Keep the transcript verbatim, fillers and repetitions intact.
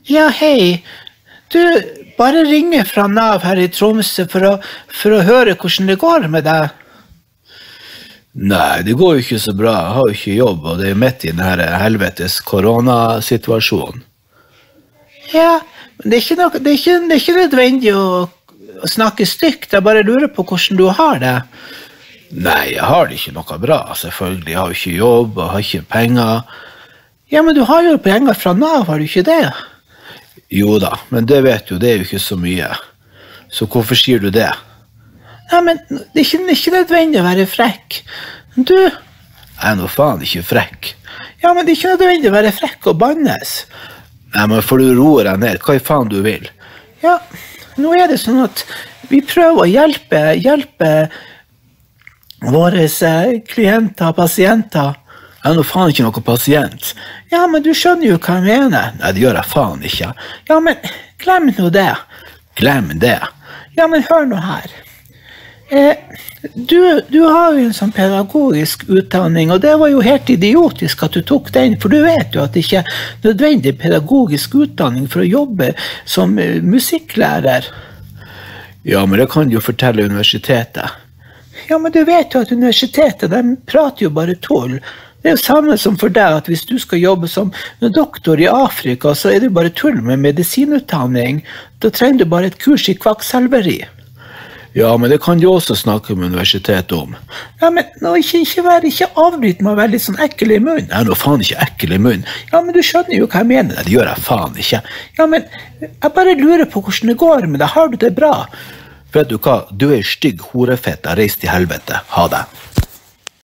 Ja, hei. Du, bare ringer fra Nav her i Tromsø for å, for å høre hvordan det går med deg. Nei, det går jo ikke så bra. Jeg har jo ikke jobb, og det er midt i denne helvetes koronasituasjonen. Ja, men det er ikke, noe, det er ikke, det er ikke nødvendig å, å snakke stygt. Jeg bare lurer på hvordan du har det. Nei, jeg har det ikke noe bra, selvfølgelig. Jeg har jo ikke jobb, og har ikke penger. Ja, men du har jo penger fra Nav, har du ikke det? Jo da, men det vet du, det er jo ikke så mye. Så hvorfor sier du det? Ja, men det er ikke, det er ikke nødvendig å være frekk. Du... Jeg er nå faen ikke frekk. Ja, men det er ikke nødvendig å være frekk og bannes. Nei, men får du roe deg ned, hva i faen du vil? Ja, nå er det sånn at vi prøver å hjelpe, hjelpe våre klienter, pasienter. Jeg er nå faen ikke noen pasient. Ja, men du skjønner jo hva jeg mener. Nei, det gjør jeg faen ikke. Ja, men glem nå det. Glem det? Ja, men hør nå her. Eh, du, du har jo en sånn pedagogisk utdanning, og det var jo helt idiotisk at du tok den, for du vet jo at det ikke er nødvendig pedagogisk utdanning for å jobbe som uh, musikklærer. Ja, men det kan du jo fortelle universitetet. Ja, men du vet jo at universitetet, de prater jo bare tull. Det er jo samme som for deg, at hvis du skal jobbe som doktor i Afrika, så er det bare tull med medisinutdanning. Da trenger du bare et kurs i kvakksalveri. Ja, men det kan du også snakke med universitetet om. Ja, men nå, ikke, ikke, vær, ikke avbryt meg å være litt sånn ekkel i munnen. Jeg er nå faen ikke ekkel i munnen. Ja, men du skjønner jo hva jeg mener. Nei, det gjør jeg faen ikke. Ja, men jeg bare lurer på hvordan det går med deg. Har du det bra? Vet du hva? Du er stygg horefett. Jeg reiser til helvete. Ha det.